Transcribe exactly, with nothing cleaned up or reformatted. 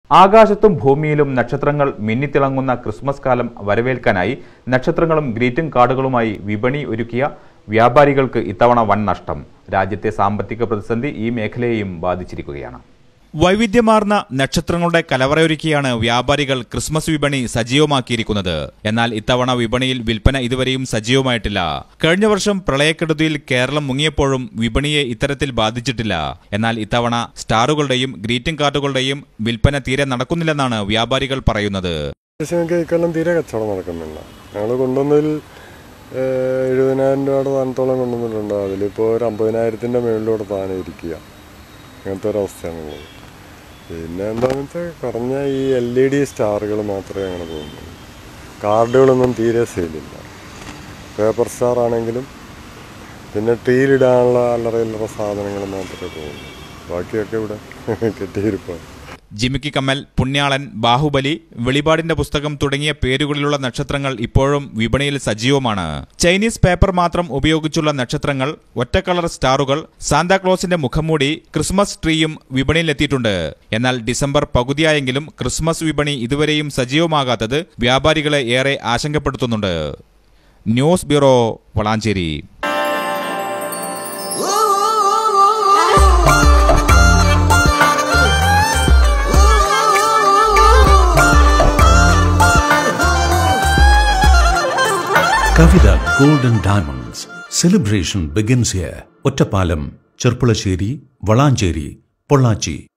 ആകാശത്തും ഭൂമിയിലും നക്ഷത്രങ്ങൾ മിന്നിത്തിളങ്ങുന്ന ക്രിസ്മസ് കാലം വരവേൽക്കാനായി നക്ഷത്രങ്ങളും ഗ്രീറ്റിംഗ് കാർഡുകളുമായി വിപണി ഒരുക്കിയ വ്യാപാരികൾക്ക് ഇത്തവണ വൻ നഷ്ടം. രാജ്യത്തെ സാമ്പത്തിക പ്രതിസന്ധി ഈ മേഖലയെയും ബാധിച്ചിരിക്കുകയാണ്. വൈവിധ്യമാർന്ന നക്ഷത്രങ്ങളുടെ കലവറയൊരുക്കിയാണ് വ്യാപാരികൾ ക്രിസ്മസ് വിപണി സജീവമാക്കിയിരിക്കുന്നത്. എന്നാൽ ഇത്തവണ വിപണിയിൽ വിൽപ്പന ഇതുവരെയും സജീവമായിട്ടില്ല. കഴിഞ്ഞ വർഷം പ്രളയക്കെടുതിയിൽ കേരളം മുങ്ങിയപ്പോഴും വിപണിയെ ഇത്തരത്തിൽ ബാധിച്ചിട്ടില്ല. എന്നാൽ ഇത്തവണ സ്റ്റാറുകളുടെയും ഗ്രീറ്റിംഗ് കാർഡുകളുടെയും വിൽപ്പന തീരെ നടക്കുന്നില്ലെന്നാണ് വ്യാപാരികൾ പറയുന്നത്. ഇക്കൊല്ലം തീരെ കച്ചവടം നടക്കുന്നില്ല. ഞങ്ങൾ കൊണ്ടുവന്നതിൽ എഴുപതിനായിരം രൂപയുടെ താനത്തോളം കൊണ്ടുവന്നിട്ടുണ്ട്. അതിലിപ്പോൾ ഒരു അമ്പതിനായിരത്തിൻ്റെ മുകളിലൂടെ താനെ ഇരിക്കുക. അങ്ങനത്തെ ഒരവസ്ഥയാണുള്ളത്. പിന്നെ എന്താണെന്ന് വെച്ചാൽ കുറഞ്ഞ ഈ എൽ ഇ ഡി സ്റ്റാറുകൾ മാത്രമേ അങ്ങനെ പോകുന്നുള്ളൂ. കാർഡുകളൊന്നും തീരെ സെയിലില്ല. പേപ്പർ സ്റ്റാർ ആണെങ്കിലും പിന്നെ ട്രീയിലിടാനുള്ള അല്ലറ ഇല്ലറ സാധനങ്ങൾ മാത്രമേ പോകുന്നു. ബാക്കിയൊക്കെ ഇവിടെ കെട്ടിയിരിപ്പാണ്. ജിമിക്കി കമ്മൽ, പുണ്യാളൻ, ബാഹുബലി, വെളിപാടിന്റെ പുസ്തകം തുടങ്ങിയ പേരുകളിലുള്ള നക്ഷത്രങ്ങൾ ഇപ്പോഴും വിപണിയിൽ സജീവമാണ്. ചൈനീസ് പേപ്പർ മാത്രം ഉപയോഗിച്ചുള്ള നക്ഷത്രങ്ങൾ, ഒറ്റ കളർ സ്റ്റാറുകൾ, സാന്താക്ലോസിന്റെ മുഖംമൂടി, ക്രിസ്മസ് ട്രീയും വിപണിയിലെത്തിയിട്ടുണ്ട്. എന്നാൽ ഡിസംബർ പകുതിയായെങ്കിലും ക്രിസ്മസ് വിപണി ഇതുവരെയും സജീവമാകാത്തത് വ്യാപാരികളെ ഏറെ ആശങ്കപ്പെടുത്തുന്നുണ്ട്. News bureau, Valanchery. Kavita Gold and Diamonds. Celebration begins here. Ottapalam, Cherpulasheri, Valancheri, Pollachi.